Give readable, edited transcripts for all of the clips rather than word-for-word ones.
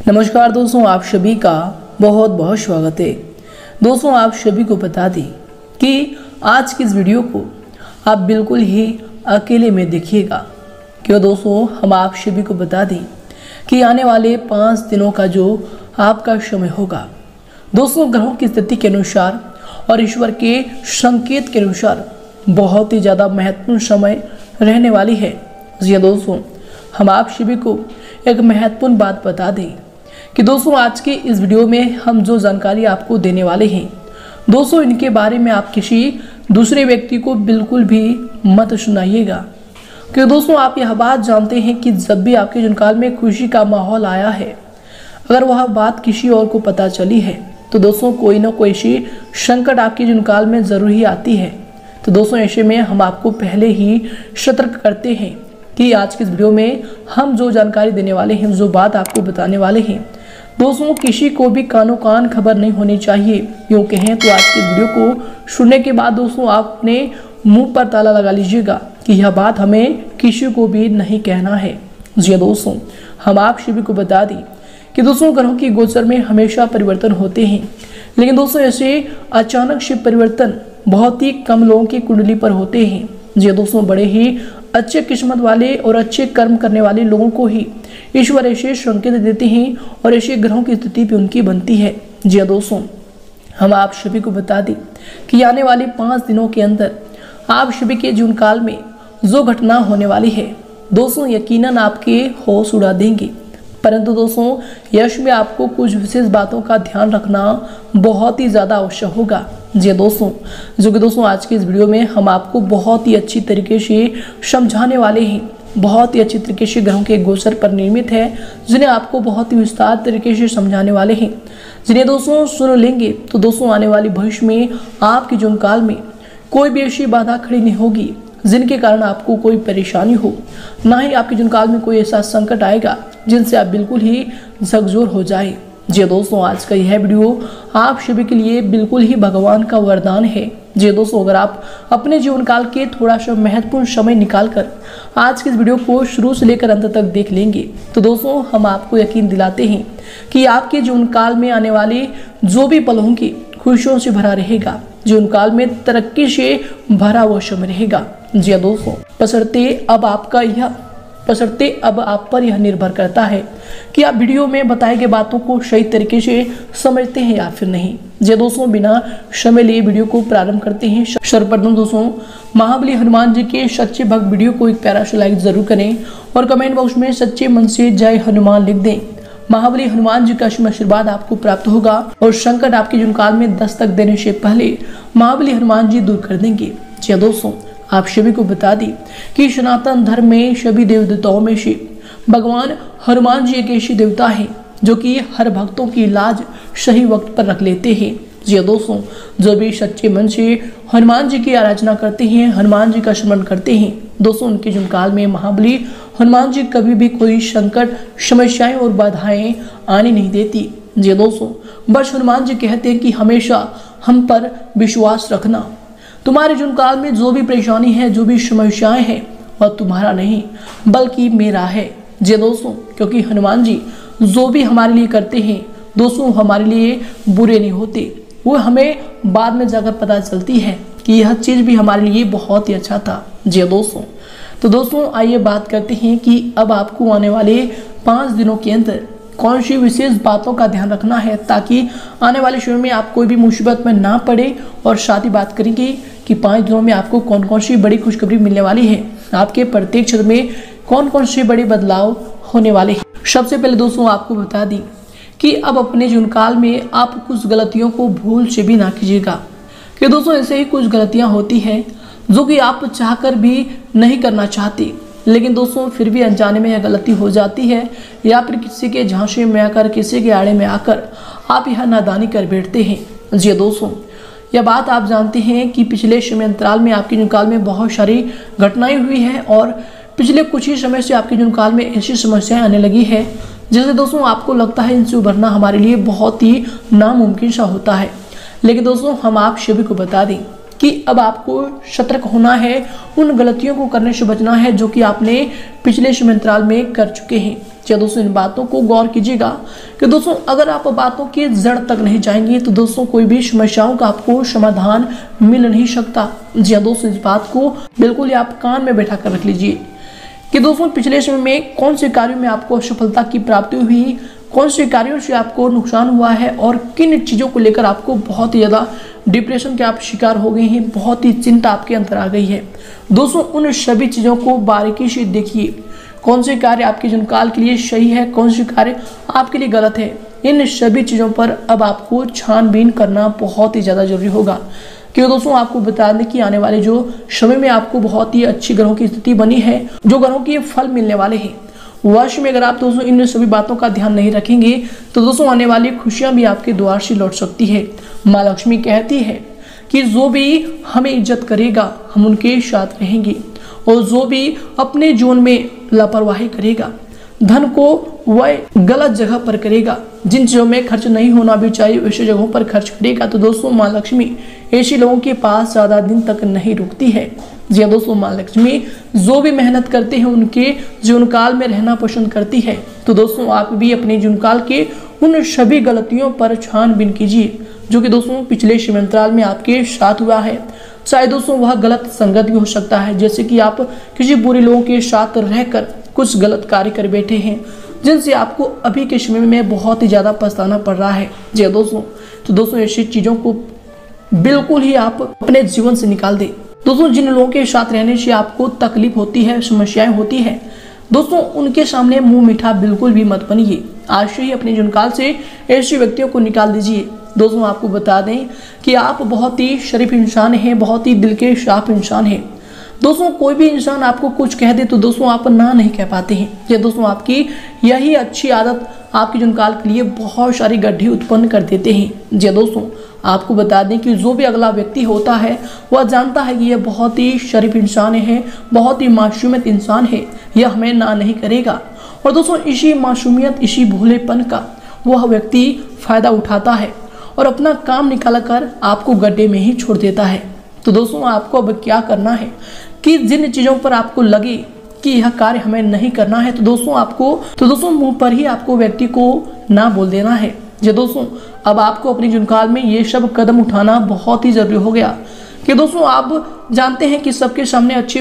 नमस्कार दोस्तों, आप सभी का बहुत बहुत स्वागत है। दोस्तों, आप सभी को बता दें कि आज की इस वीडियो को आप बिल्कुल ही अकेले में देखिएगा। क्यों दोस्तों, हम आप सभी को बता दें कि आने वाले 5 दिनों का जो आपका समय होगा, दोस्तों ग्रहों की स्थिति के अनुसार और ईश्वर के संकेत के अनुसार बहुत ही ज़्यादा महत्वपूर्ण समय रहने वाली है। जी दोस्तों, हम आप सभी को एक महत्वपूर्ण बात बता दें कि दोस्तों आज के इस वीडियो में हम जो जानकारी आपको देने वाले हैं, दोस्तों इनके बारे में आप किसी दूसरे व्यक्ति को बिल्कुल भी मत सुनाइएगा। क्योंकि दोस्तों आप यह बात जानते हैं कि जब भी आपके जीवनकाल में खुशी का माहौल आया है, अगर वह बात किसी और को पता चली है तो दोस्तों कोई ना कोई ऐसी संकट आपके जीवनकाल में ज़रूर ही आती है। तो दोस्तों ऐसे में हम आपको पहले ही सतर्क करते हैं कि आज की इस वीडियो में हम जो जानकारी देने वाले हैं, जो बात आपको बताने वाले हैं, दोस्तों किसी को भी कानो कान खबर नहीं होनी चाहिए। यूँ कहें तो आज के वीडियो को सुनने के बाद दोस्तों आप अपने मुंह पर ताला लगा लीजिएगा कि यह बात हमें किसी को भी नहीं कहना है। जी दोस्तों, हम आप सभी को बता दें कि दोस्तों ग्रहों की गोचर में हमेशा परिवर्तन होते हैं, लेकिन दोस्तों ऐसे अचानक से परिवर्तन बहुत ही कम लोगों की कुंडली पर होते हैं। जी दोस्तों, बड़े ही अच्छे किस्मत वाले और अच्छे कर्म करने वाले लोगों को ही ईश्वर ऐसे संकेत देते हैं और ऐसे ग्रहों की स्थिति भी उनकी बनती है। जी दोस्तों, हम आप सभी को बता दें कि आने वाले 5 दिनों के अंदर आप सभी के जीवन काल में जो घटना होने वाली है, दोस्तों यकीनन आपके होश उड़ा देंगे। परंतु दोस्तों यश में आपको कुछ विशेष बातों का ध्यान रखना बहुत ही ज़्यादा आवश्यक होगा। जी दोस्तों, जो कि दोस्तों आज के इस वीडियो में हम आपको बहुत ही अच्छी तरीके से समझाने वाले हैं, बहुत ही अच्छी तरीके से ग्रहों के गोचर पर निर्मित है, जिन्हें आपको बहुत ही विस्तार तरीके से समझाने वाले हैं, जिन्हें दोस्तों सुन लेंगे तो दोस्तों आने वाली भविष्य में आपके जीवन काल में कोई भी ऐसी बाधा खड़ी नहीं होगी जिनके कारण आपको कोई परेशानी हो, ना ही आपके जीवन काल में कोई ऐसा संकट आएगा जिनसे आप बिल्कुल ही झकझोर हो जाए। जी दोस्तों, आज का यह वीडियो आप सभी के लिए बिल्कुल ही भगवान का वरदान है। जी दोस्तों, अगर आप अपने जीवन काल के थोड़ा सा महत्वपूर्ण समय निकालकर आज के इस वीडियो को शुरू से लेकर अंत तक देख लेंगे तो दोस्तों हम आपको यकीन दिलाते हैं कि आपके जीवन काल में आने वाले जो भी पल होंगे खुशियों से भरा रहेगा, जीवन काल में तरक्की से भरा हुआ समय रहेगा। जी दोस्तों, बशर्ते अब आप पर यह निर्भर करता है कि आप वीडियो में बताए गए बातों को सही तरीके से समझते हैं या फिर नहीं। जी दोस्तों, बिना समय लिए वीडियो को प्रारंभ करते हैं। सर्वप्रथम दोस्तों महाबली हनुमान जी के सच्चे भक्त वीडियो को एक प्यारा सा लाइक जरूर करें और कमेंट बॉक्स में सच्चे मन से जय हनुमान लिख दें। महाबली हनुमान जी का आशीर्वाद आपको प्राप्त होगा और संकट आपके जीवन काल में दस्तक देने से पहले महाबली हनुमान जी दूर कर देंगे। जी दोस्तों, आप सभी को बता दें कि सनातन धर्म में सभी देव देवताओं में से भगवान हनुमान जी एक ऐसे देवता है जो कि हर भक्तों की लाज सही वक्त पर रख लेते हैं। जी दोस्तों, जो भी सच्चे मन से हनुमान जी की आराधना करते हैं, हनुमान जी का स्मरण करते हैं, दोस्तों उनके जीवन काल में महाबली हनुमान जी कभी भी कोई संकट, समस्याएं और बाधाएं आने नहीं देती। जी दोस्तों, बस हनुमान जी कहते हैं कि हमेशा हम पर विश्वास रखना, तुम्हारे जीवन काल में जो भी परेशानी है, जो भी समस्याएं हैं, वह तुम्हारा नहीं बल्कि मेरा है। जी दोस्तों, क्योंकि हनुमान जी जो भी हमारे लिए करते हैं दोस्तों हमारे लिए बुरे नहीं होते, वो हमें बाद में जाकर पता चलती है कि यह चीज़ भी हमारे लिए बहुत ही अच्छा था। जी दोस्तों, तो दोस्तों आइए बात करते हैं कि अब आपको आने वाले 5 दिनों के अंदर कौन सी विशेष बातों का ध्यान रखना है ताकि आने वाले समय में आप कोई भी मुसीबत में ना पड़े। और साथ ही बात करेंगे कि 5 दिनों में आपको कौन कौन सी बड़ी खुशखबरी मिलने वाली है, आपके प्रत्येक क्षेत्र में कौन कौन से बड़े बदलाव होने वाले हैं। सबसे पहले दोस्तों आपको बता दी कि अब अपने जीवन काल में आप कुछ गलतियों को भूल से भी ना कीजिएगा। कि दोस्तों ऐसे ही कुछ गलतियां होती हैं जो कि आप चाहकर भी नहीं करना चाहते, लेकिन दोस्तों फिर भी अनजाने में यह गलती हो जाती है, या फिर किसी के झांसे में आकर, किसी के आड़े में आकर आप यह नादानी कर बैठते हैं। जी दोस्तों, यह बात आप जानते हैं कि पिछले समय अंतराल में आपके जीवन काल में बहुत सारी घटनाएं हुई हैं और पिछले कुछ ही समय से आपके जीवन काल में ऐसी समस्याएं आने लगी है जिससे दोस्तों आपको लगता है इनसे उभरना हमारे लिए बहुत ही नामुमकिन सा होता है। लेकिन दोस्तों हम आप सभी को बता दें कि अब आपको सतर्क होना है, उन गलतियों को करने से बचना है जो कि आपने पिछले समयांतराल में कर चुके हैं। जी दोस्तों, इन बातों को गौर कीजिएगा कि दोस्तों अगर आप बातों की जड़ तक नहीं जाएंगे तो दोस्तों कोई भी समस्याओं का आपको समाधान मिल नहीं सकता। जी दोस्तों, इस बात को बिल्कुल ही आप कान में बैठा कर रख लीजिए कि दोस्तों पिछले समय में कौन से कार्यों में आपको सफलता की प्राप्ति हुई, कौन से कार्यों से आपको नुकसान हुआ है और किन चीज़ों को लेकर आपको बहुत ही ज़्यादा डिप्रेशन के आप शिकार हो गए हैं, बहुत ही चिंता आपके अंदर आ गई है। दोस्तों उन सभी चीज़ों को बारीकी से देखिए, कौन से कार्य आपके जीवनकाल के लिए सही है, कौन से कार्य आपके लिए गलत है। इन सभी चीज़ों पर अब आपको छानबीन करना बहुत ही ज़्यादा जरूरी होगा। क्यों दोस्तों, आपको बता दें कि आने वाले जो समय में आपको बहुत ही अच्छी ग्रहों की स्थिति बनी है, जो ग्रहों के फल मिलने वाले हैं। वर्ष में अगर आप दोस्तों इन सभी बातों का ध्यान नहीं रखेंगे तो दोस्तों आने वाली खुशियां भी आपके द्वार से लौट सकती है। माँ लक्ष्मी कहती है कि जो भी हमें इज्जत करेगा हम उनके साथ रहेंगे, और जो भी अपने जीवन में लापरवाही करेगा, धन को वह गलत जगह पर करेगा, जिन चीज़ों में खर्च नहीं होना भी चाहिए वैसे जगहों पर खर्च करेगा, तो दोस्तों माँ लक्ष्मी ऐसे लोगों के पास ज़्यादा दिन तक नहीं रुकती है। जी हाँ दोस्तों, माँ लक्ष्मी जो भी मेहनत करते हैं उनके जीवन काल में रहना पसंद करती है। तो दोस्तों आप भी अपने जीवन काल के उन सभी गलतियों पर छानबीन कीजिए जो कि दोस्तों पिछले समयांतराल में आपके साथ हुआ है। चाहे दोस्तों वह गलत संगत भी हो सकता है, जैसे कि आप किसी बुरे लोगों के साथ रहकर कुछ गलत कार्य कर बैठे हैं जिनसे आपको अभी के समय में बहुत ही ज़्यादा पछताना पड़ रहा है। जी हाँ दोस्तों, तो दोस्तों ऐसी चीज़ों को बिल्कुल ही आप अपने जीवन से निकाल दें। दोस्तों जिन लोगों के साथ रहने से आपको तकलीफ होती है, समस्याएं होती है, दोस्तों उनके सामने मुंह मीठा बिल्कुल भी मत बनिए। आज से ही अपने जीवनकाल से ऐसे व्यक्तियों को निकाल दीजिए। दोस्तों आपको बता दें कि आप बहुत ही शरीफ इंसान हैं, बहुत ही दिल के साफ इंसान हैं। दोस्तों कोई भी इंसान आपको कुछ कह दे तो दोस्तों आप ना नहीं कह पाते हैं। ये दोस्तों आपकी यही अच्छी आदत आपके जीवनकाल के लिए बहुत सारी गड्ढे उत्पन्न कर देते हैं। जी दोस्तों, आपको बता दें कि जो भी अगला व्यक्ति होता है वह जानता है कि यह बहुत ही शरीफ इंसान है, बहुत ही मासूमियत इंसान है, यह हमें ना नहीं करेगा। और दोस्तों इसी मासूमियत, इसी भोलेपन का वह व्यक्ति फायदा उठाता है और अपना काम निकाल कर आपको गड्ढे में ही छोड़ देता है। तो दोस्तों आपको अब क्या करना है कि जिन चीज़ों पर आपको लगे कि यह कार्य हमें नहीं करना है, तो दोस्तों मुंह पर ही आपको व्यक्ति को ना बोल देना है। जी दोस्तों, अब आपको अपने जीवनकाल में ये सब कदम उठाना बहुत ही जरूरी हो गया कि दोस्तों आप जानते हैं कि सबके सामने अच्छे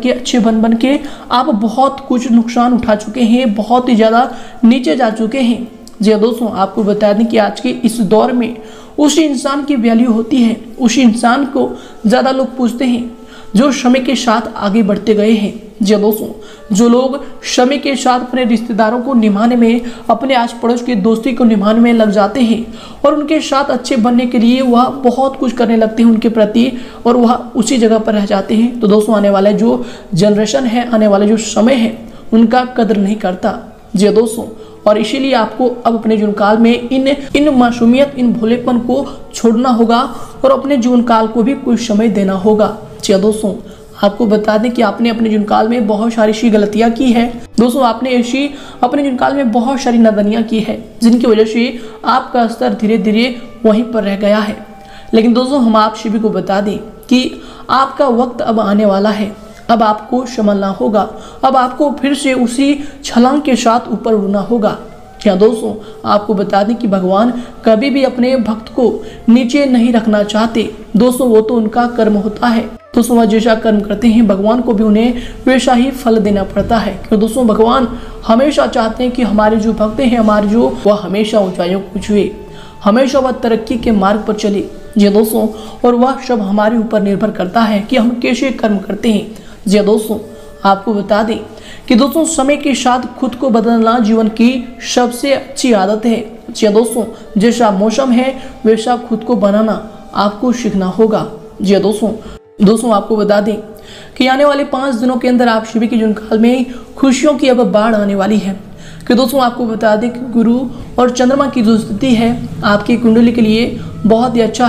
बन के आप बहुत कुछ नुकसान उठा चुके हैं, बहुत ही ज़्यादा नीचे जा चुके हैं। जी दोस्तों, आपको बता दें कि आज के इस दौर में उसी इंसान की वैल्यू होती है, उसी इंसान को ज़्यादा लोग पूछते हैं जो समय के साथ आगे बढ़ते गए हैं। जी दोस्तों, जो लोग समय के साथ अपने रिश्तेदारों को निभाने में, अपने आस पड़ोस की दोस्ती को निभाने में लग जाते हैं और उनके साथ अच्छे बनने के लिए वह बहुत कुछ करने लगते हैं उनके प्रति, और वह उसी जगह पर रह जाते हैं। तो दोस्तों आने वाले जो जनरेशन है, आने वाले जो समय है, उनका कदर नहीं करता। जी दोस्तों, और इसीलिए आपको अब अपने जीवन काल में इन मासूमियत, इन भोलेपन को छोड़ना होगा और अपने जीवन काल को भी कुछ समय देना होगा। जी दोस्तों, आपको बता दें कि आपने अपने जीवन काल में बहुत सारी सी गलतियां की है। दोस्तों आपने ऐसी अपने जीवन काल में बहुत सारी नादानियां की है जिनकी वजह से आपका स्तर धीरे धीरे वहीं पर रह गया है। लेकिन दोस्तों हम आप सभी को बता दें कि आपका वक्त अब आने वाला है, अब आपको संभलना होगा, अब आपको फिर से उसी छलांग के साथ ऊपर उड़ना होगा। क्या दोस्तों, आपको बता दें कि भगवान कभी भी अपने भक्त को नीचे नहीं रखना चाहते। दोस्तों वो तो उनका कर्म होता है, दोस्तों वह जैसा कर्म करते हैं भगवान को भी उन्हें वैसा ही फल देना पड़ता है। क्यों दोस्तों, भगवान हमेशा चाहते हैं कि हमारे जो भक्त हैं, वह हमेशा ऊंचाइयों को छुए, हमेशा वह तरक्की के मार्ग पर चले। जी दोस्तों, और वह सब हमारे ऊपर निर्भर करता है कि हम कैसे कर्म करते हैं। जी दोस्तों, आपको बता दें कि दोस्तों समय के साथ खुद को बदलना जीवन की सबसे अच्छी आदत है। जी दोस्तों, जैसा मौसम है वैसा खुद को बनाना आपको सीखना होगा। जी दोस्तों आपको बता दें कि आने वाले 5 दिनों के अंदर आप सभी के जीवन काल में खुशियों की अब बाढ़ आने वाली है। कि दोस्तों आपको बता दें कि गुरु और चंद्रमा की जो स्थिति है आपकी कुंडली के लिए बहुत ही अच्छा है।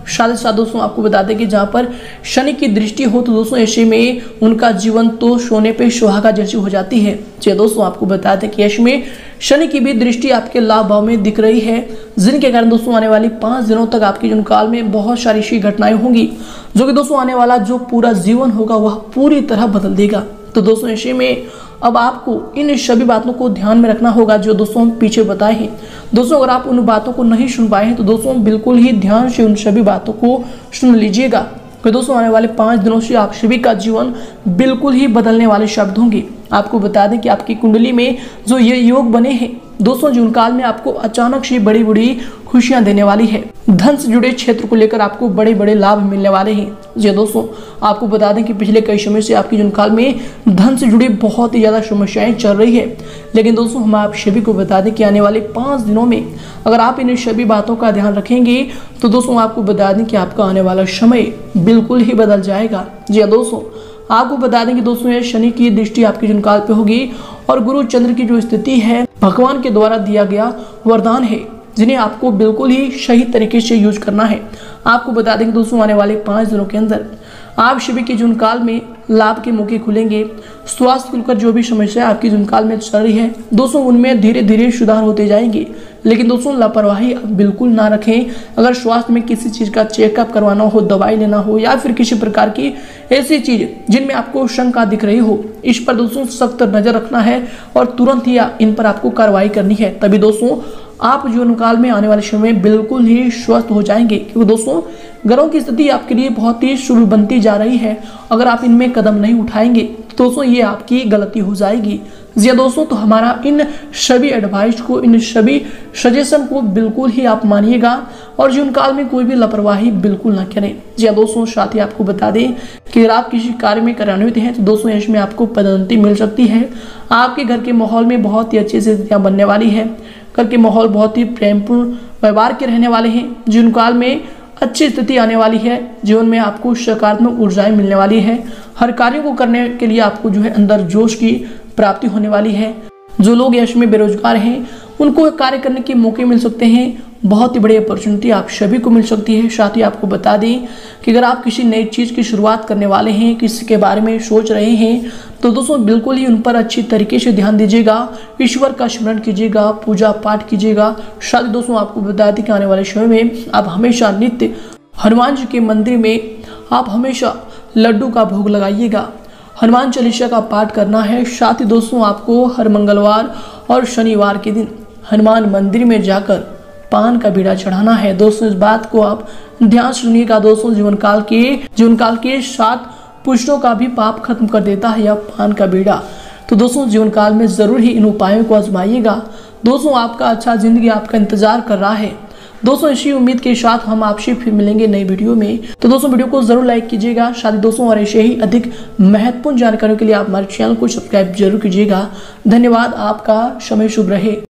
साथ ही साथ दोस्तों आपको बता दें कि जहाँ पर शनि की दृष्टि हो तो दोस्तों ऐसे में उनका जीवन तो सोने पे सुहागा जैसी हो जाती है। जी दोस्तों आपको बता दें कि ऐसे में शनि की भी दृष्टि आपके लाभ भाव में दिख रही है, जिनके कारण दोस्तों आने वाली 5 दिनों तक आपके जीवन काल में बहुत सारी ऐसी घटनाएं होंगी जो कि दोस्तों आने वाला जो पूरा जीवन होगा वह पूरी तरह बदल देगा। तो दोस्तों ऐसे में अब आपको इन सभी बातों को ध्यान में रखना होगा जो दोस्तों हम पीछे बताए हैं। दोस्तों अगर आप उन बातों को नहीं सुन पाए हैं तो दोस्तों बिल्कुल ही ध्यान से उन सभी बातों को सुन लीजिएगा, कि दोस्तों आने वाले 5 दिनों से आप सभी का जीवन बिल्कुल ही बदलने वाले शब्द होंगे। आपको बता दें कि आपकी कुंडली में जो ये योग बने हैं दोस्तों जीवन काल में आपको अचानक से बड़ी बड़ी खुशियां देने वाली है। धन से जुड़े क्षेत्र को लेकर आपको बड़े बड़े लाभ मिलने वाले हैं। जी दोस्तों आपको बता दें कि पिछले कई समय से आपके जीवन काल में धन से जुड़ी बहुत ही ज्यादा समस्याएं चल रही है, लेकिन दोस्तों हम आप सभी को बता दें कि आने वाले 5 दिनों में अगर आप इन सभी बातों का ध्यान रखेंगे तो दोस्तों आपको बता दें कि आपका आने वाला समय बिल्कुल ही बदल जाएगा। जी हाँ दोस्तों आपको बता दें कि दोस्तों ये शनि की दृष्टि आपके जीवन काल पे होगी और गुरु चंद्र की जो स्थिति है भगवान के द्वारा दिया गया वरदान है, जिन्हें आपको बिल्कुल ही सही तरीके से यूज करना है। आपको बता दें कि दोस्तों आने वाले 5 दिनों के अंदर आप सभी के जीवन काल में लाभ के मौके खुलेंगे। स्वास्थ्य को लेकर जो भी समस्या आपकी जीवन काल में चल रही है दोस्तों उनमें धीरे धीरे सुधार होते जाएंगे, लेकिन दोस्तों लापरवाही आप बिल्कुल ना रखें। अगर स्वास्थ्य में किसी चीज़ का चेकअप करवाना हो, दवाई लेना हो या फिर किसी प्रकार की ऐसी चीज जिनमें आपको शंका दिख रही हो, इस पर दोस्तों सख्त नजर रखना है और तुरंत ही इन पर आपको कार्रवाई करनी है। तभी दोस्तों आप जीवन काल में आने वाले समय में बिल्कुल ही स्वस्थ हो जाएंगे, क्योंकि दोस्तों ग्रहों की स्थिति आपके लिए बहुत ही शुभ बनती जा रही है। अगर आप इनमें कदम नहीं उठाएंगे तो दोस्तों ये आपकी गलती हो जाएगी। जी दोस्तों तो हमारा इन सभी एडवाइस को, इन सभी सजेशन को बिल्कुल ही आप मानिएगा और जीवन काल में कोई भी लापरवाही बिल्कुल ना करें। जी दोस्तों साथ ही आपको बता दें कि अगर आप किसी कार्य में कार्यान्वित हैं तो दोस्तों इसमें आपको पदोन्नति मिल सकती है। आपके घर के माहौल में बहुत ही अच्छी स्थितियां बनने वाली है। घर के माहौल बहुत ही प्रेमपूर्ण व्यवहार के रहने वाले हैं। जीवन काल में अच्छी स्थिति आने वाली है। जीवन में आपको सकारात्मक ऊर्जाएं मिलने वाली है। हर कार्य को करने के लिए आपको जो है अंदर जोश की प्राप्ति होने वाली है। जो लोग यश में बेरोजगार हैं उनको कार्य करने के मौके मिल सकते हैं। बहुत ही बड़ी अपॉर्चुनिटी आप सभी को मिल सकती है। साथ ही आपको बता दें कि अगर आप किसी नई चीज़ की शुरुआत करने वाले हैं, किसी के बारे में सोच रहे हैं तो दोस्तों बिल्कुल ही उन पर अच्छी तरीके से ध्यान दीजिएगा, ईश्वर का स्मरण कीजिएगा, पूजा पाठ कीजिएगा। साथ ही दोस्तों आपको बता दें कि आने वाले समय में आप हमेशा नित्य हनुमान जी के मंदिर में आप हमेशा लड्डू का भोग लगाइएगा। हनुमान चालीसा का पाठ करना है। साथ ही दोस्तों आपको हर मंगलवार और शनिवार के दिन हनुमान मंदिर में जाकर पान का बीड़ा चढ़ाना है। दोस्तों इस बात को आप ध्यान सुनिएगा। दोस्तों जीवन काल के 7 पुष्टों का भी पाप खत्म कर देता है यह पान का बीड़ा। तो दोस्तों जीवन काल में जरूर ही इन उपायों को आजमाइएगा। दोस्तों आपका अच्छा जिंदगी आपका इंतजार कर रहा है। दोस्तों इसी उम्मीद के साथ हम आपसे फिर मिलेंगे नई वीडियो में। तो दोस्तों वीडियो को जरूर लाइक कीजिएगा। साथ ही दोस्तों और ऐसे ही अधिक महत्वपूर्ण जानकारियों के लिए आप हमारे चैनल को सब्सक्राइब जरूर कीजिएगा। धन्यवाद, आपका समय शुभ रहे।